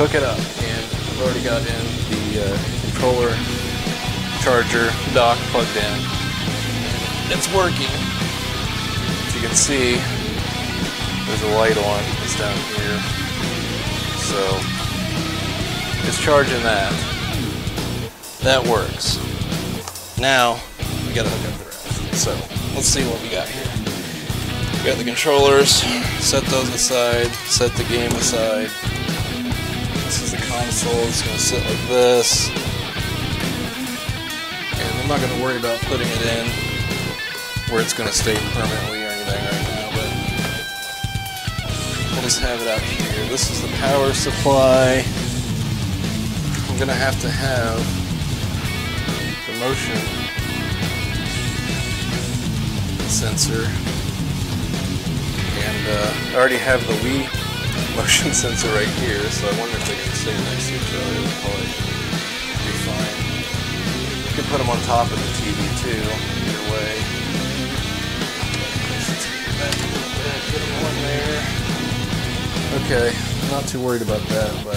hook it up, and I've already got in the controller charger dock plugged in. It's working. As you can see, there's a light on. It's down here. So it's charging that. That works. Now we gotta hook up the rest. So let's see what we got here. We got the controllers. Set those aside. Set the game aside. This is the console. It's gonna sit like this. And I'm not gonna worry about putting it in where it's gonna stay permanently or anything right now, but we'll just have it out here. This is the power supply. I'm gonna have to have the motion sensor, and I already have the Wii motion sensor right here, so I wonder if they can stay next to each other. It'll probably be fine. You can put them on top of the TV too, either way. Put them on there. Okay, not too worried about that, but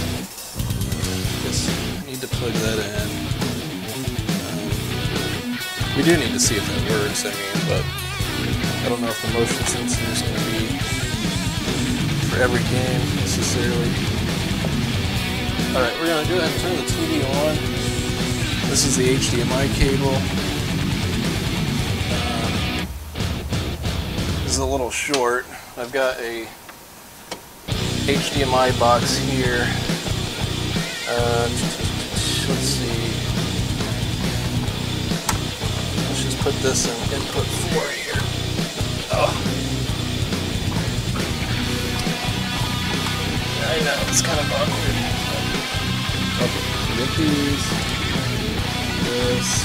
just need to plug that in. We do need to see if that works, I mean, but I don't know if the motion sensor is going to be for every game necessarily. Alright, we're going to go ahead and turn the TV on. This is the HDMI cable. This is a little short. I've got a HDMI box here. Let's see. Let's just put this in input 4 here. Oh. I know, it's kind of awkward. Okay, so get these. This.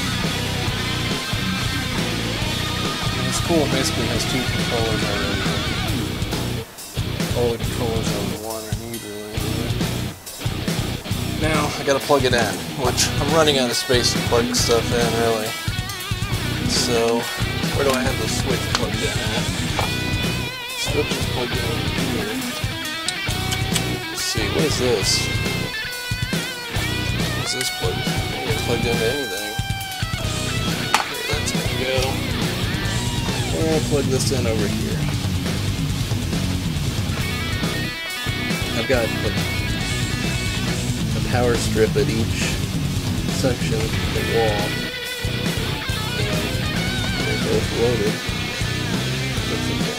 And it's cool, it basically has 2 controllers already. All the controllers are the one I need really. Now I gotta plug it in, which I'm running out of space to plug stuff in really. So where do I have the switch plugged in at? Switch is plugged in over here. Let's see, what is this? Is this plugged in? I don't get plugged into anything. Okay, that's gonna go. I'm gonna plug this in over here. I've got a power strip at each section of the wall, and they're both loaded. That's okay.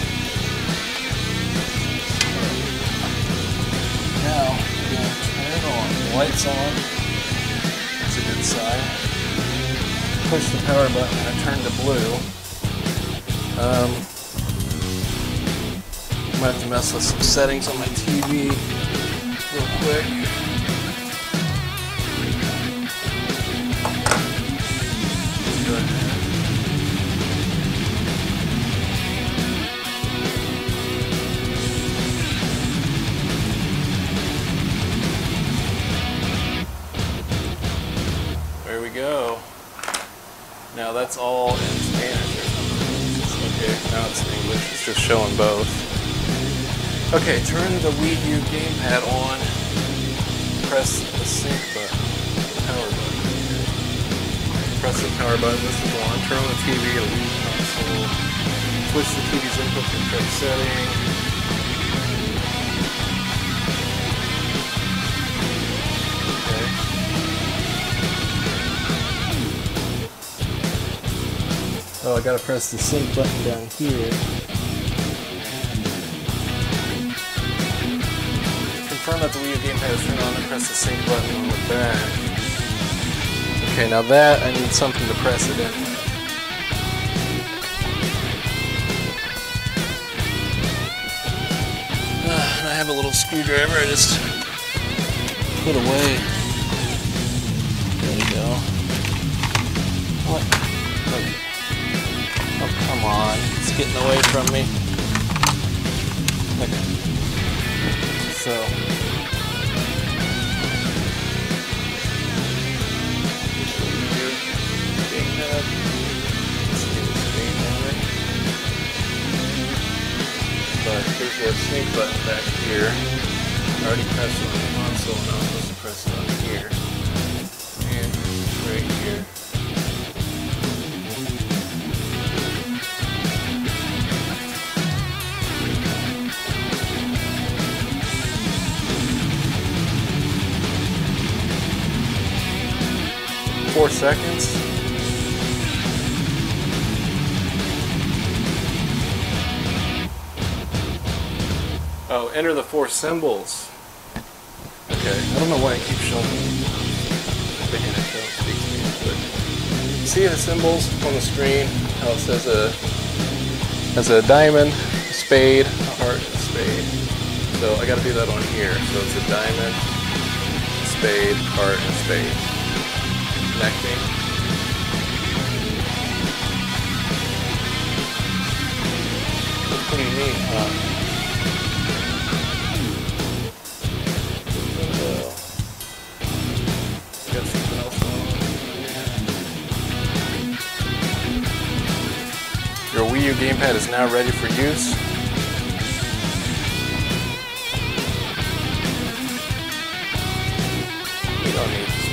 Now, we're going to turn it on. The light's on. That's a good sign. Push the power button and it turned to blue. I might have to mess with some settings on my TV real quick. Go ahead. There we go. Now that's all in Spanish or something. Okay, now it's in English. It's just showing both. Okay, turn the Wii U gamepad on. Press the sync button, the power button. Press the power button, this is on. Turn on the TV to Wii console. Switch the TV's input to the correct setting. Okay. Oh, I gotta press the sync button down here. Confirm that the Wii U gamepad is turned on and press the sync button on the back. Okay, now that I need something to press it in. And I have a little screwdriver I just put away. There we go. What? Okay. Oh, come on. It's getting away from me. Okay. So. But there's a sync button back here. I already pressed it on the console. console, and I'm supposed to press it on here. And right here. 4 seconds. Oh, enter the 4 symbols. Okay, I don't know why I keep showing the hand show speak Spanish, but see the symbols on the screen? How it says a diamond, a spade, a heart, and a spade. So I got to do that on here. So it's a diamond, spade, heart, and spade. Connecting. That's pretty neat, huh? Got something else on. Your Wii U gamepad is now ready for use. We don't need this.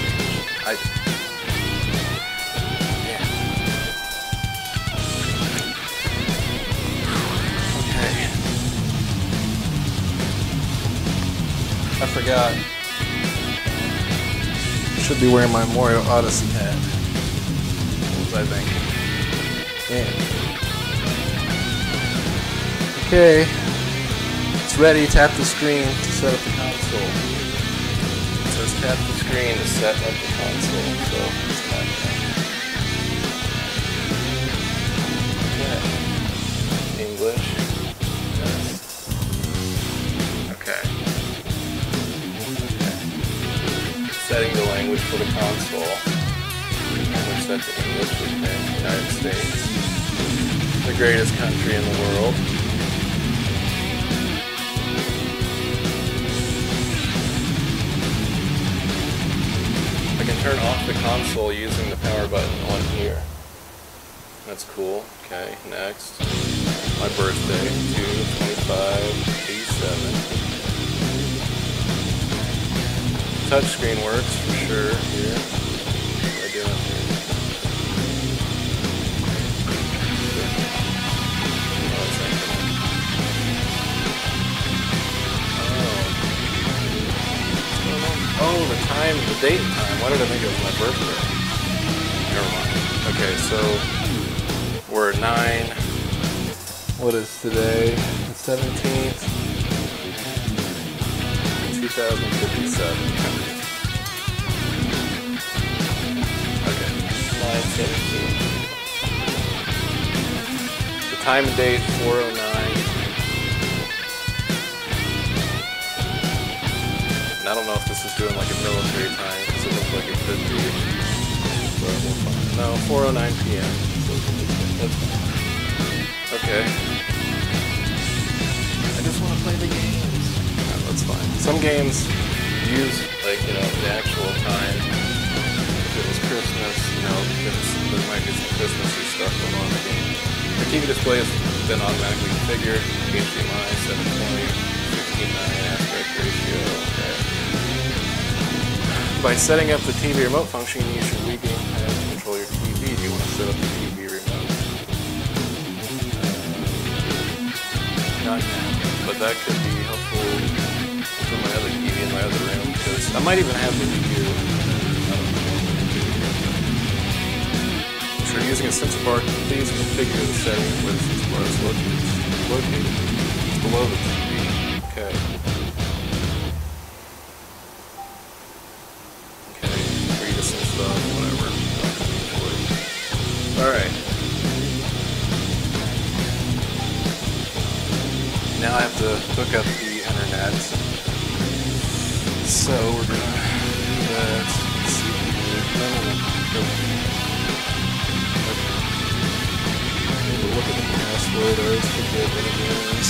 I forgot. Should be wearing my Mario Odyssey hat. What was I thinking? Yeah. Okay. It's ready. Tap the screen to set up the console. It says tap the screen to set up the console. So it's not okay. English. Yes. Okay. Setting the language for the console. Language set to English, okay. United States. The greatest country in the world. I can turn off the console using the power button on here. That's cool. Okay, next. My birthday, 2/25/87. Touchscreen works for sure here. What am I doing here? Oh, the time, the date and time. Why did I think it was my birthday? Never mind. Okay, so we're 9. What is today? The 17th. 2057. Okay, 9/17. The time and date 4:09. And I don't know if this is doing like a military time because it looks like it could be. But we'll find. No, 4:09 p.m. That's fine. Okay. I just want to play the games. That's fine. Some games use, like, you know, the actual time. If it was Christmas, you know, there might be some Christmassy stuff going on in the game. The TV display has been automatically configured. HDMI 720, 16:9 aspect ratio. Okay. By setting up the TV remote function, you use your Wii gamepad to control your TV. Do you want to set up the TV remote? Not now, but that could be helpful for my other TV in my other room, because I might even have the Wii U. I don't know. If you're using a sensor bar, please configure the setting where the sensor bar is located. It's below the TV. Okay. Okay, read us some stuff, whatever. Alright. Now I have to hook up the internet. So we're gonna do that. Let's see here. No. Okay. Need to look at the password. I always forget what it is.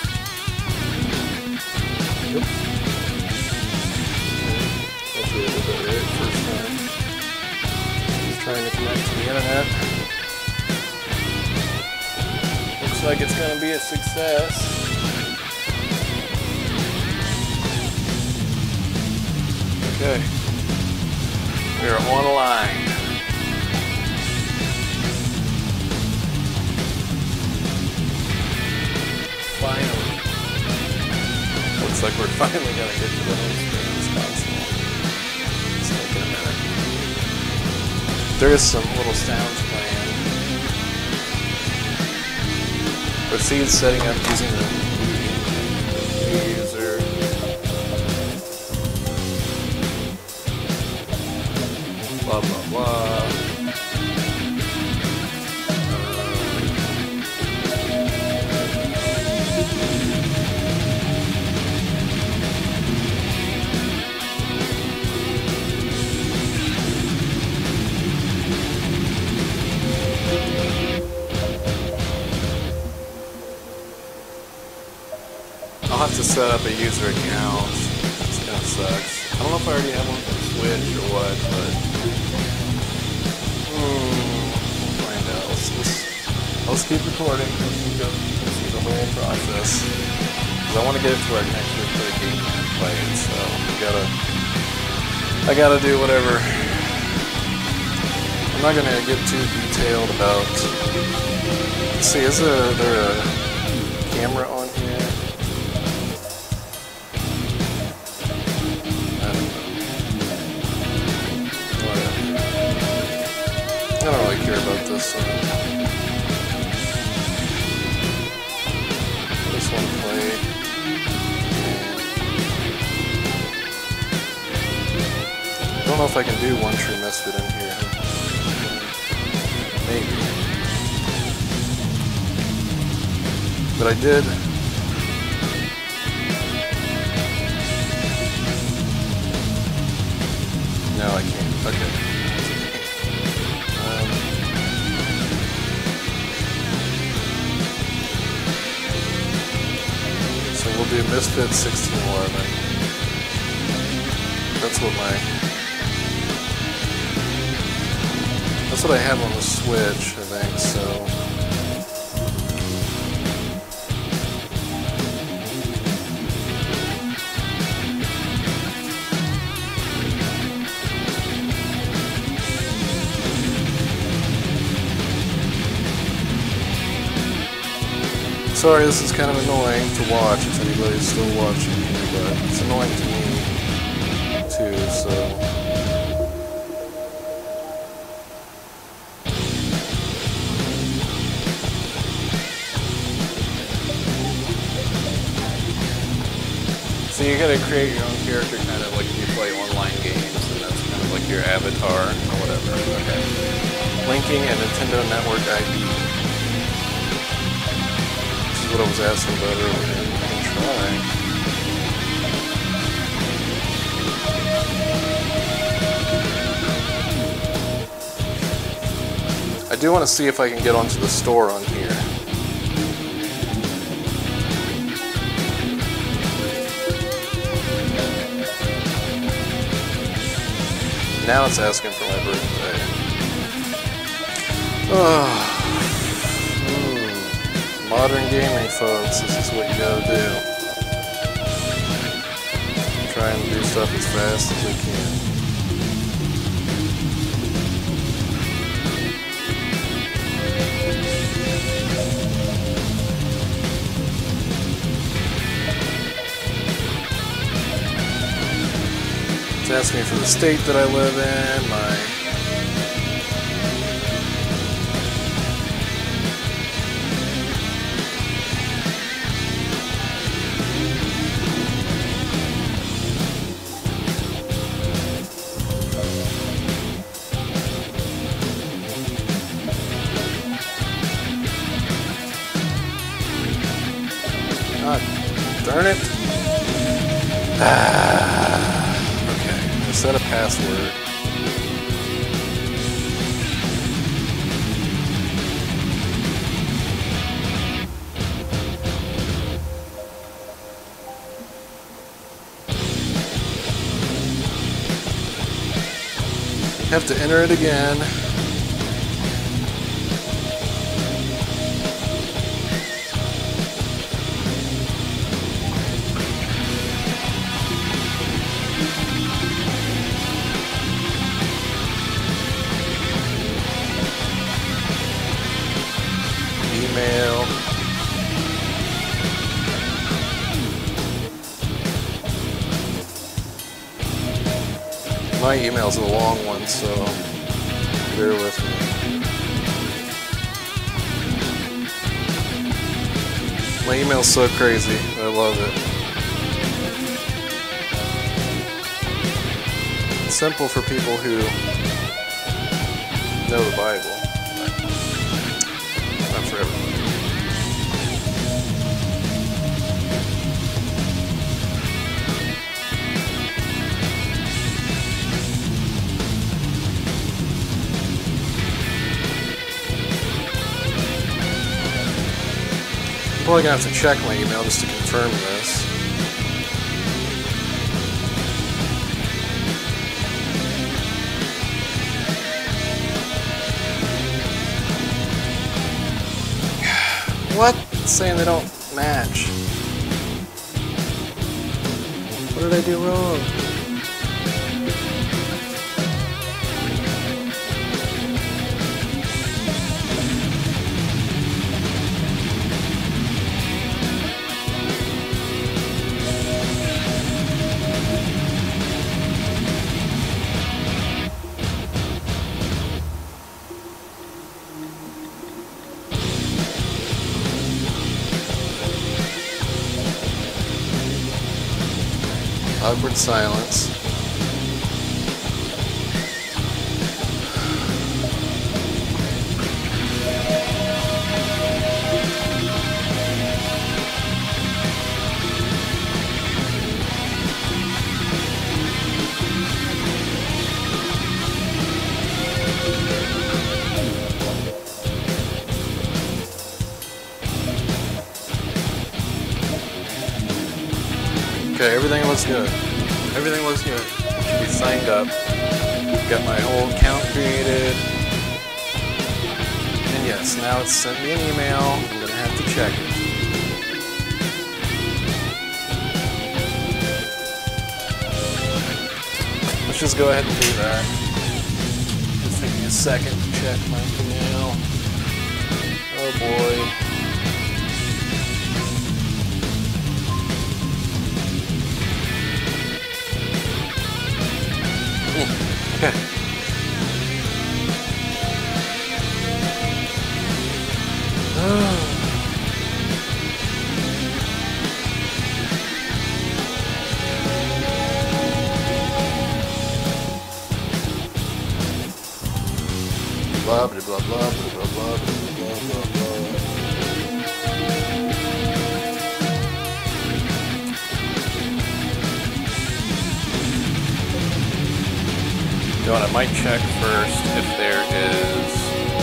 Hopefully it'll internet. Looks like it's going to be a success. Okay. We are online. Finally. Looks like we're finally going to get to the home screen this console. It's taking a minute. There is some little sounds playing. Proceed setting up using the new user. Blah, blah, blah. I'll have to set up a user account. This kind of sucks. I don't know if I already have one for Switch or what, but we'll find out. Let's keep recording. Let's see the whole process. Because I want to get it to where I can actually put a game and play it. So I gotta do whatever. I'm not gonna get too detailed about. Let's see, is there a camera on here? I don't really care about this. This one play. I don't know if I can do One True Misfit in here. Maybe. But I did. No, I can't. Okay. So we'll do Misfit 1611. That's what I have on the Switch, I think, so. Sorry, this is kind of annoying to watch if anybody's still watching here, but it's annoying to me too, so. So you gotta create your own character kind of like if you play online games, and that's kind of like your avatar or whatever. Okay. Linking a Nintendo Network ID. What I was asking about earlier. I can try. I do want to see if I can get onto the store on here. Now it's asking for my birthday. Oh. Modern gaming, folks, this is what you gotta do. Try and do stuff as fast as we can. It's asking me for the state that I live in, my darn it. Okay, set a password. Have to enter it again. email. My email's a long one, so bear with me. My email's so crazy. I love it. It's simple for people who know the Bible, but not for everyone. I'm probably gonna have to check my email just to confirm this. What? It's saying they don't match. What did I do wrong? Awkward silence. Okay, everything looks good. Everything looks good. Should be signed up. Got my whole account created. And yes, now it's sent me an email. I'm gonna have to check it. Let's just go ahead and do that. Just take me a second to check my email. Oh boy. Okay. Blah blah blah blah blah blah blah blah blah. You know what, I might check first if there is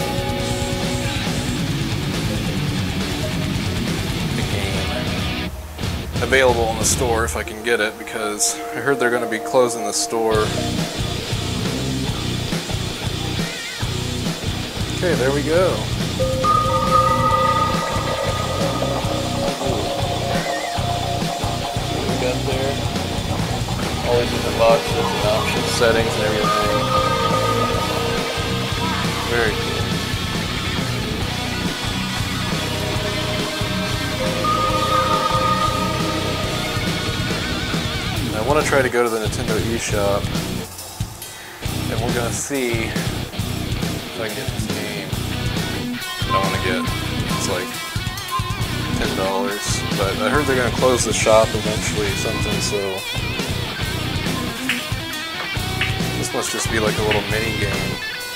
a game available in the store, if I can get it, because I heard they're going to be closing the store. Okay, there we go. What do we got there? All these different boxes and options, settings, and everything. Very cool. I want to try to go to the Nintendo eShop, and we're going to see if I can get this game that I want to get. It's like $10, but I heard they're going to close the shop eventually, something, so this must just be like a little mini game.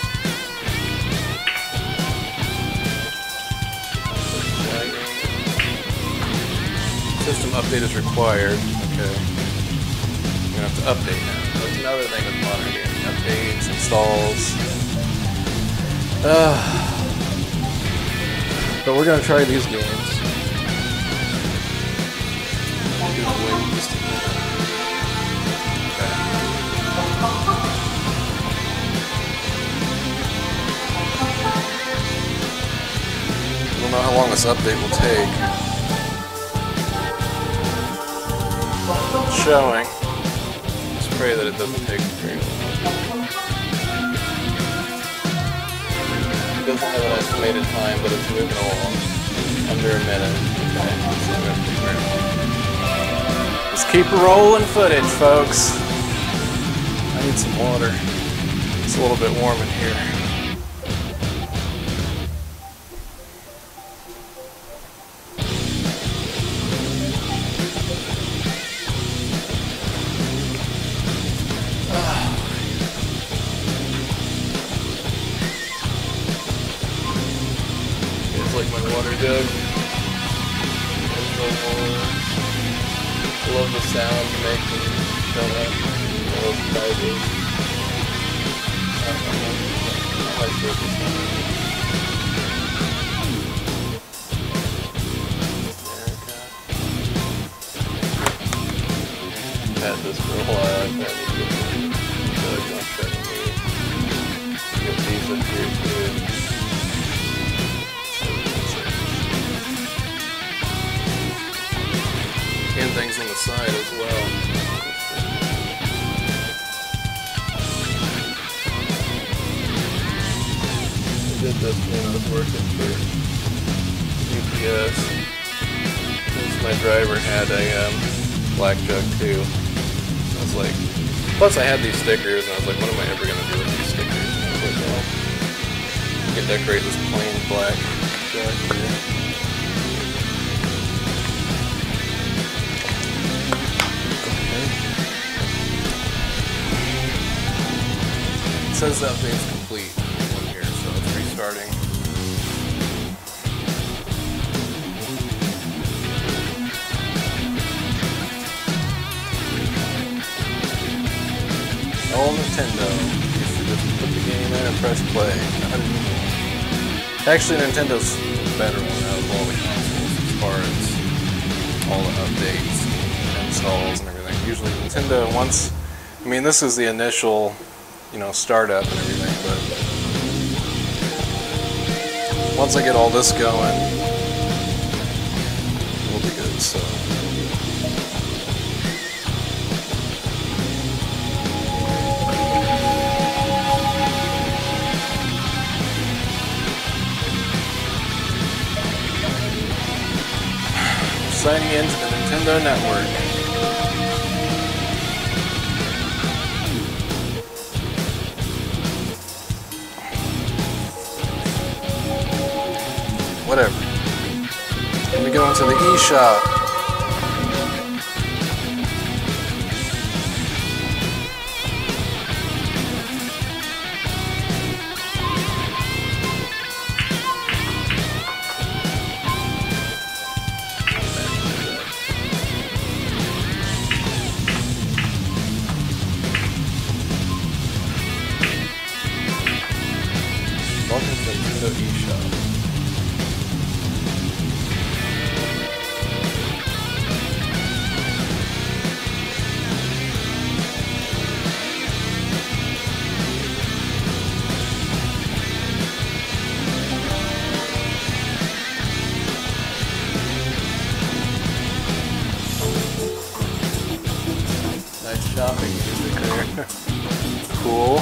System update is required. Okay. I'm gonna have to update now. That's another thing with modern gaming. Updates, installs. But we're gonna try these games. Wait just a minute. Okay. I don't know how long this update will take. It's showing. Just pray that it doesn't take very long. It doesn't have an estimated time, but it's moving along. Under a minute. Okay. So I'm gonna figure it out. Let's keep rolling footage, folks. I need some water. It's a little bit warm in here. Like my water jug. I love the sound you make when you fill up. I love diving. I like surface diving. I've had this for a while. I've had to get the jug on setting me. Get these up here too. And things on the side as well. I did this when I was working for UPS. Since my driver had a black jug too. I was like, plus I had these stickers and I was like, what am I ever going to do with these stickers? And I was like, well, I can decorate this plain black jug here. It says that update's complete on here, so it's restarting. Oh, Nintendo. You should just put the game in and press play. Actually, Nintendo's the better one out of all the consoles as far as all the updates and installs and everything. Usually Nintendo, once, I mean, this is the initial, you know, startup and everything, but once I get all this going, we'll be good, so. Signing into the Nintendo Network. Whatever. Let me go into the eShop. Welcome to the Nintendo eShop. Nice shopping music there. Cool.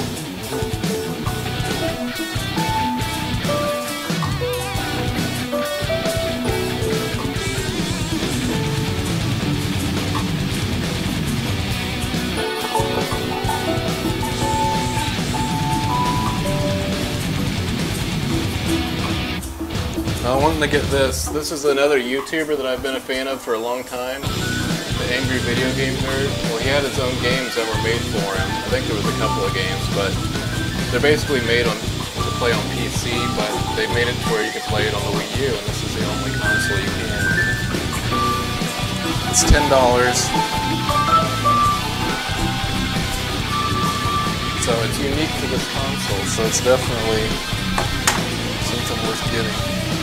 I wanted to get this. This is another YouTuber that I've been a fan of for a long time. The Angry Video Game Nerd. Well, he had his own games that were made for him. I think there was a couple of games, but they're basically made to play on PC, but they made it to where you can play it on the Wii U, and this is the only console you can. It's $10. So it's unique to this console, so it's definitely something worth getting.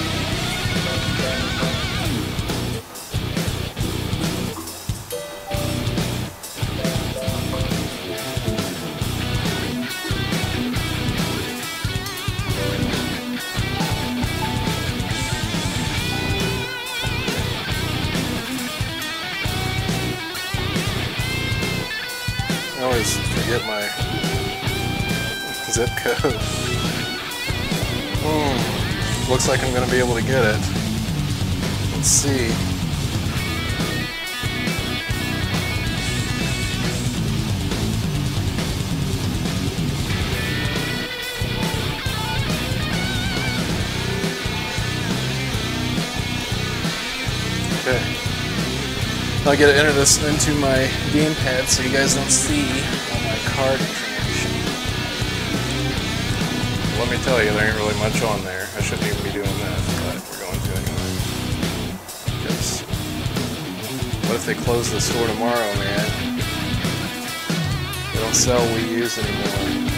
I always forget my zip code. Looks like I'm going to be able to get it. Let's see. Okay. Now I gotta enter this into my gamepad so you guys don't see all my card information. Let me tell you, there ain't really much on there. I shouldn't even be doing this, but we're going to anyway. Because what if they close the store tomorrow, man? They don't sell Wii U's anymore.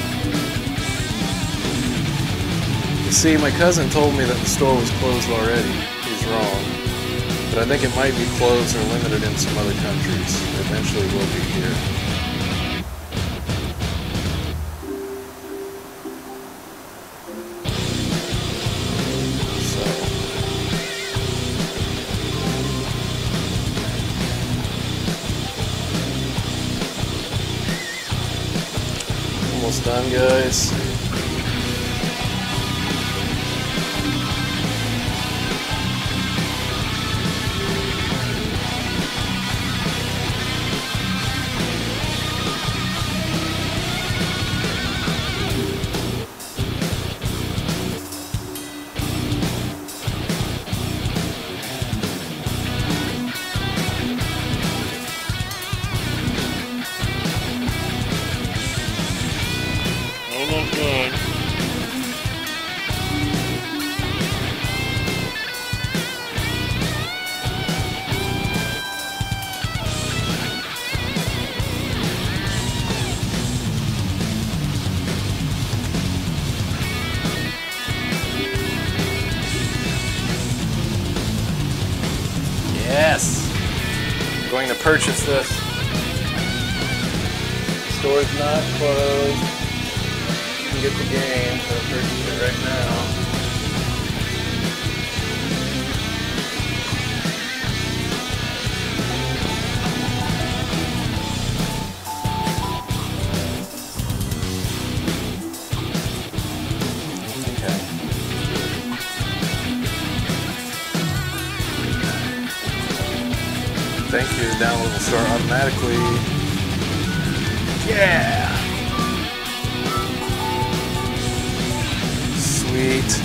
You see, my cousin told me that the store was closed already. He's wrong. But I think it might be closed or limited in some other countries. Eventually will be here. So. Almost done, guys. Almost done. Yes! I'm going to purchase this. The store's not closed. You can get the game, so I'll purchase it right now. Thank you, the download will start automatically. Yeah! Sweet.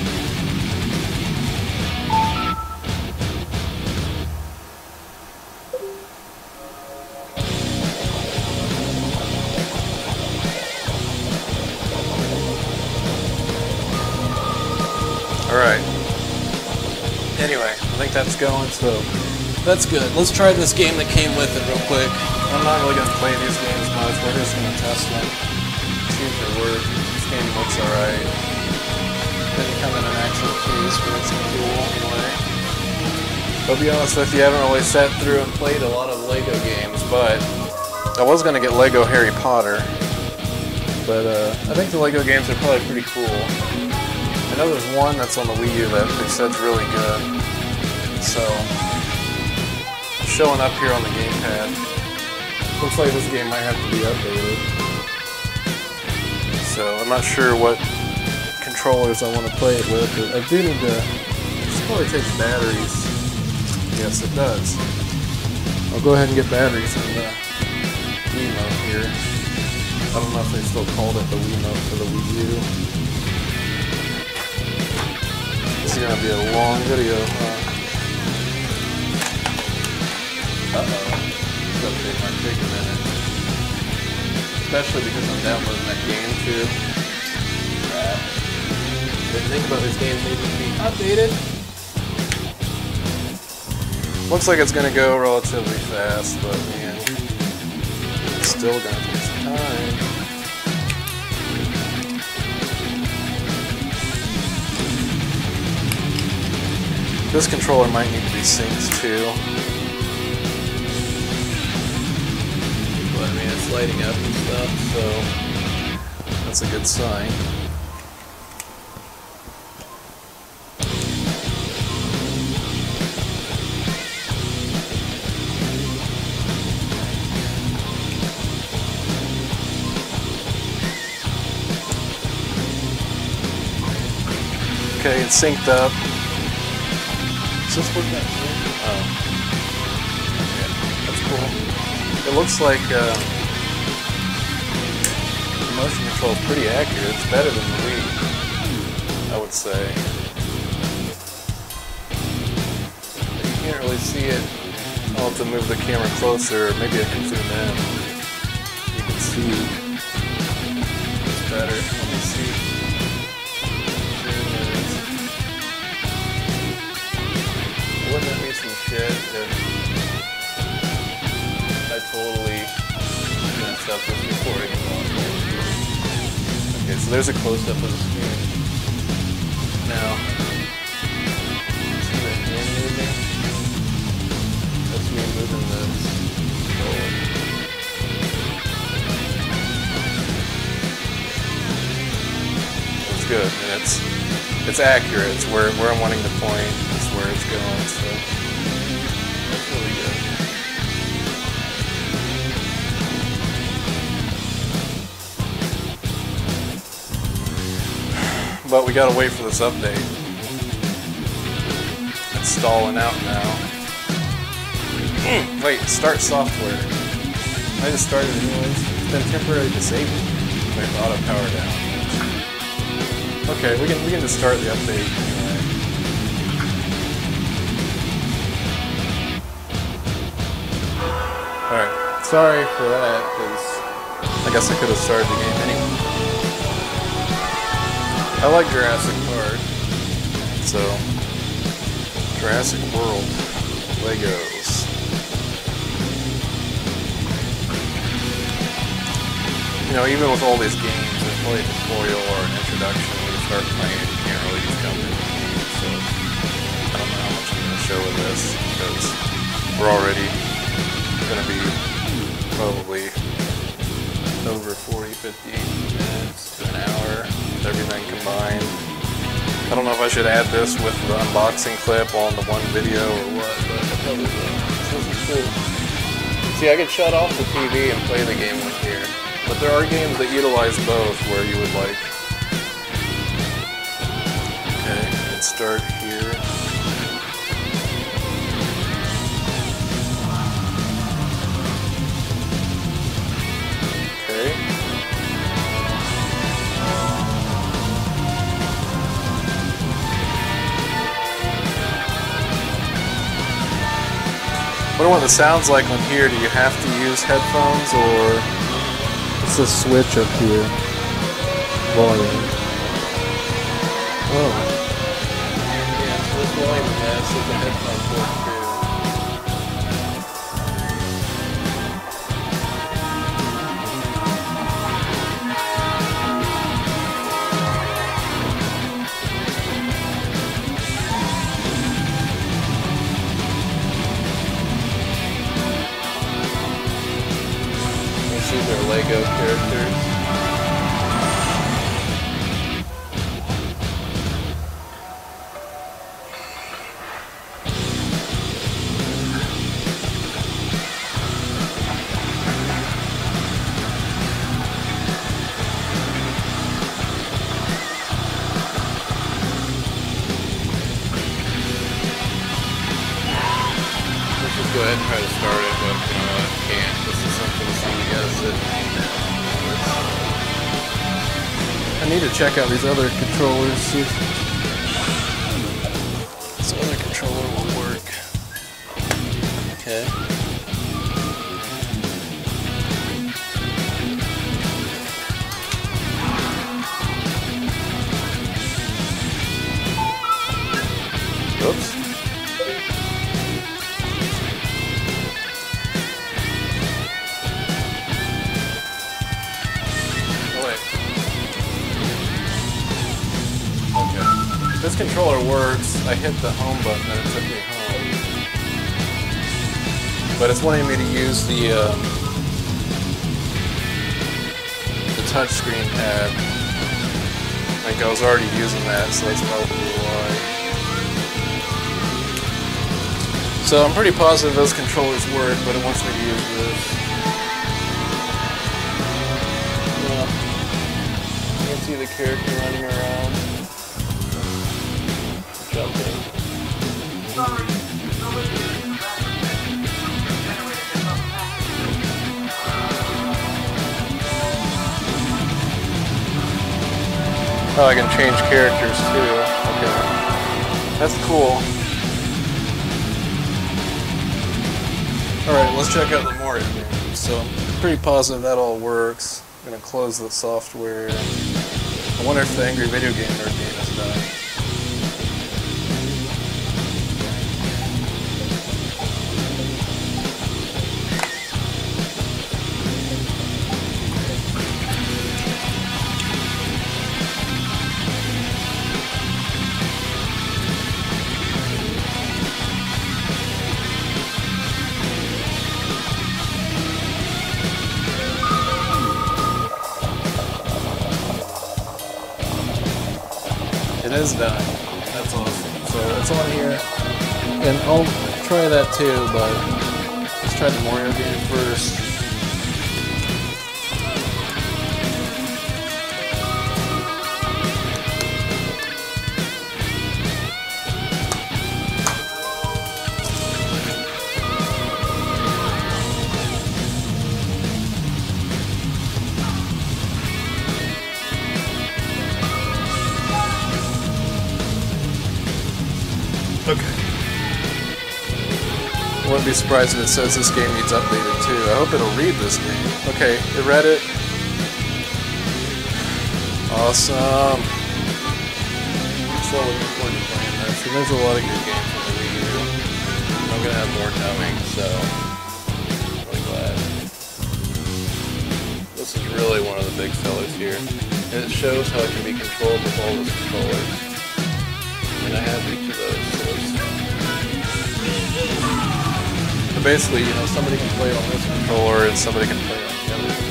Alright. Anyway, I think that's going, so that's good. Let's try this game that came with it real quick. I'm not really going to play these games much. We're just going to test them. See if they work. This game looks alright. Didn't come in an actual case, but it's cool anyway. I'll be honest with you, I haven't really sat through and played a lot of Lego games, but I was going to get Lego Harry Potter. But I think the Lego games are probably pretty cool. I know there's one that's on the Wii U that they said's really good. So showing up here on the gamepad. Looks like this game might have to be updated. So I'm not sure what controllers I want to play it with. I do need to. This probably takes batteries. Yes, it does. I'll go ahead and get batteries in the Wiimote here. I don't know if they still called it the Wiimote for the Wii U. This is gonna be a long video, huh? Uh-oh. This update might take a minute. Especially because I'm downloading that game too. Crap. Didn't think about this game needing to be updated. Looks like it's gonna go relatively fast, but man, it's still gonna take some time. This controller might need to be synced too. But I mean, it's lighting up and stuff, so that's a good sign. Okay, it's synced up. It's just working out here. Oh. Okay, that's cool. It looks like the motion control is pretty accurate. It's better than the Wii, I would say. But you can't really see it. I'll have to move the camera closer. Maybe I can zoom in. You can see it's better. Let me see. Wouldn't that be some shit if I totally messed up this recording? Okay, so there's a close-up of the screen. Now, see the hand moving? That's me moving this forward. It's good, and it's accurate. It's where I'm wanting to point. It's where it's going, so that's really good. But we gotta wait for this update. It's stalling out now. Wait, start software. I just started anyways. It's been temporarily disabled. There's auto power down. Okay, we can just start the update anyway. Alright, sorry for that, because I guess I could have started the game anyway. I like Jurassic Park, so Jurassic World, Legos. You know, even with all these games, there's probably a tutorial or an introduction when you start playing, you can't really just jump into the game. So I don't know how much I'm going to show with this, because we're already going to be probably over 40, 50 minutes to an hour with everything combined. I don't know if I should add this with the unboxing clip on the one video or what, but I probably will. This is cool. See, I could shut off the TV and play the game with here. But there are games that utilize both where you would like... Okay, let's start here. Okay. I wonder what the sound's like on here. Do you have to use headphones or... It's a switch up here. Volume. Oh. Yeah, so this volume has the headphone port too. These are Lego characters. Let's just go ahead and try to start it, but you know, I can't. This is something to see. You gotta sit. I need to check out these other controllers, see if This other controller will work. Okay. Oops. This controller works. I hit the home button and it took me home. But it's wanting me to use the touchscreen pad. I think I was already using that, so that's probably why. So I'm pretty positive those controllers work, but it wants me to use this. You can see the character running around. Jumping. Oh, I can change characters too. Okay. That's cool. Alright, let's check out the Mario game. So, I'm pretty positive that all works. I'm gonna close the software. I wonder if the Angry Video Game Nerd game is done. It is done. That's awesome. So it's on here. And I'll try that too, but let's try the Mario game first. Okay. I wouldn't be surprised if it says this game needs updated too. I hope it'll read this game. Okay, it read it. Awesome. I'm so looking forward to playing this. And there's a lot of good games on the Wii U. I'm gonna have more coming, so I'm really glad. This is really one of the big sellers here. And it shows how it can be controlled with all those controllers. And I have each of those. So basically, you know, somebody can play on this controller and somebody can play on the other.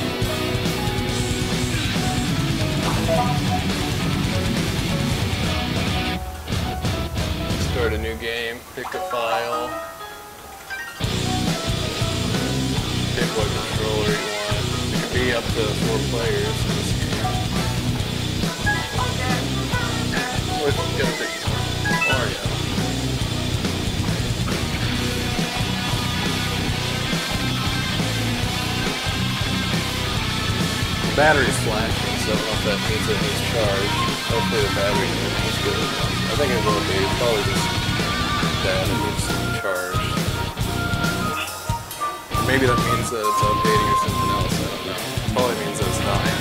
Start a new game, pick a file, pick what controller you want. It can be up to 4 players in this game. We're gonna pick Mario. The battery's flashing, so I don't know if that means it needs charge. Hopefully the battery is good enough. I think it will be. It's probably just that it needs to be charged. Maybe that means that it's updating or something else, I don't know. It probably means that it's dying.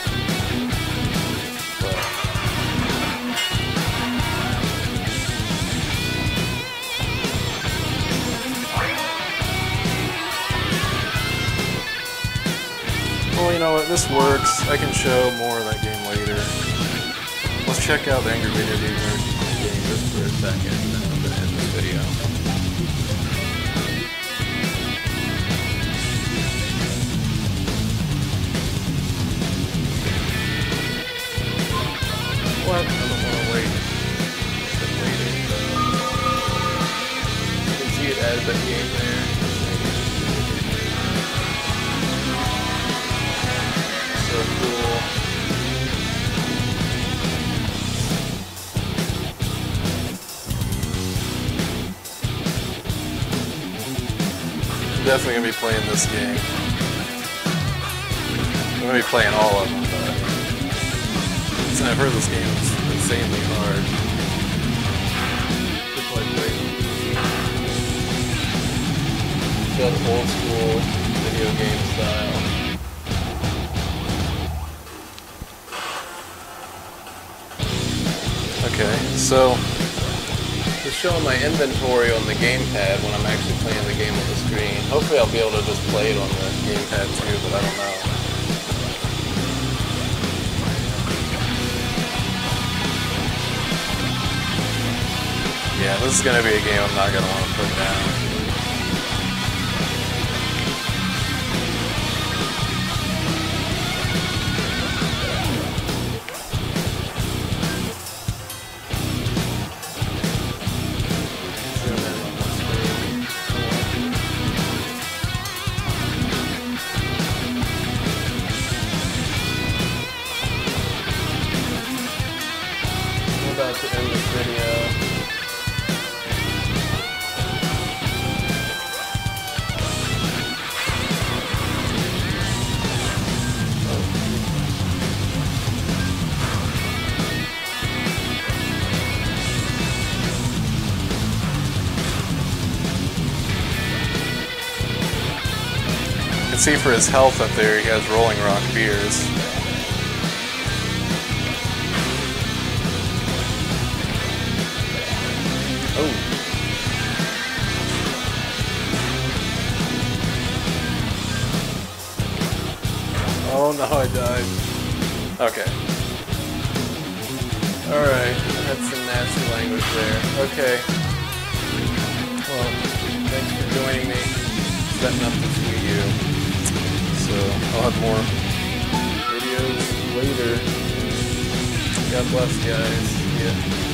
Well, you know what, this works. I can show more of that game later. Let's check out the Angry Video Game Nerd game just for a second, and then I'm going to end this video. What? I don't want to wait. I've been waiting. You can see it added that game there. So cool. I'm definitely going to be playing this game. I'm going to be playing all of them, but I've heard this game is insanely hard. It's like got old school video game style. Okay, so it's showing my inventory on the gamepad when I'm actually playing the game on the screen. Hopefully I'll be able to just play it on the gamepad too, but I don't know. Yeah, this is going to be a game I'm not going to want to put down. About to end this video. see for his health up there, he has Rolling Rock beers. Oh. Oh no, I died. Okay. Alright, that's some nasty language there. Okay. Well, thanks for joining me, setting up this Wii U. So, I'll have more videos later. God bless, guys. Yeah.